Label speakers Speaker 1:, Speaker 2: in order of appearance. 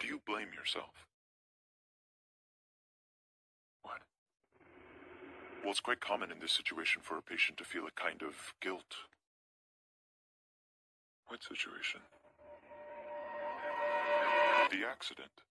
Speaker 1: Do you blame yourself? What? Well, it's quite common in this situation for a patient to feel a kind of guilt. What situation? The accident.